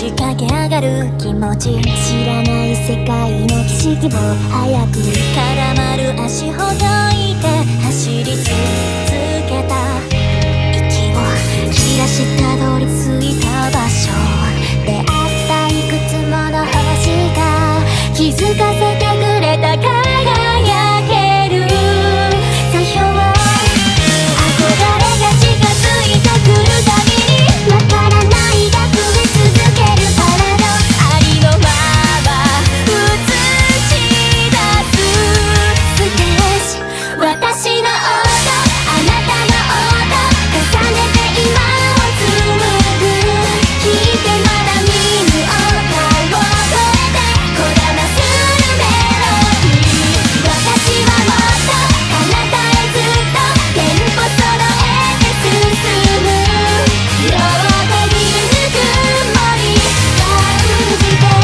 しかけ上がる気持ち、知らない世界の景色を早く絡まる足ほどいて走り続けた、息を切らしたどり着いた場所、出会ったいくつもの星が気づかせてくれた、輝ける座標、憧れが近づいてくるたびにわからないが増え続けるパラド、ありのまま映し出すステージ、私の音、あなたの音、重ねて今を紡ぐ、聞いてまだ見ぬ音を超えてこだまするメロディー、私はもっとあなたへずっとテンポ揃えて進む、両手にぬくもり感じて、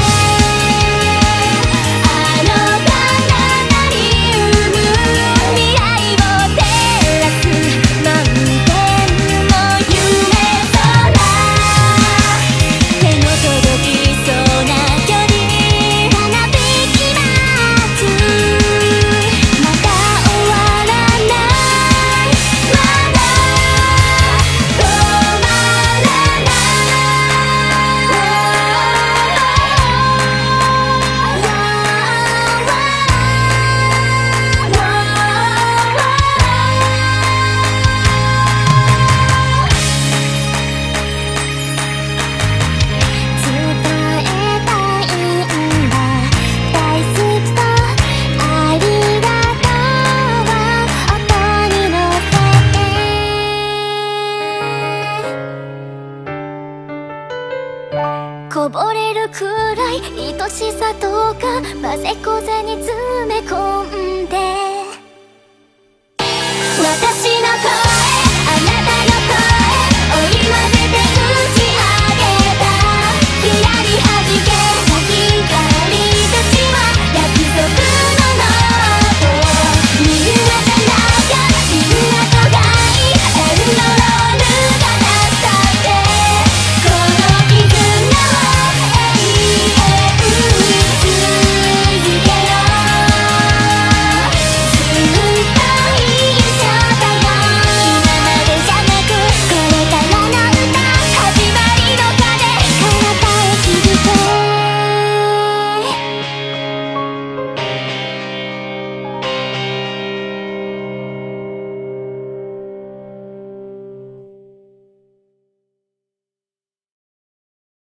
あの彼方に生む未来を照らす満天の夢空、手の届きそうな距離に花火きます、まだ終わらない、まだ止まらない伝えたいんだ、大好きとありがとうを音に乗せて、こぼれるくらい愛しさとかまぜこぜに詰め込んで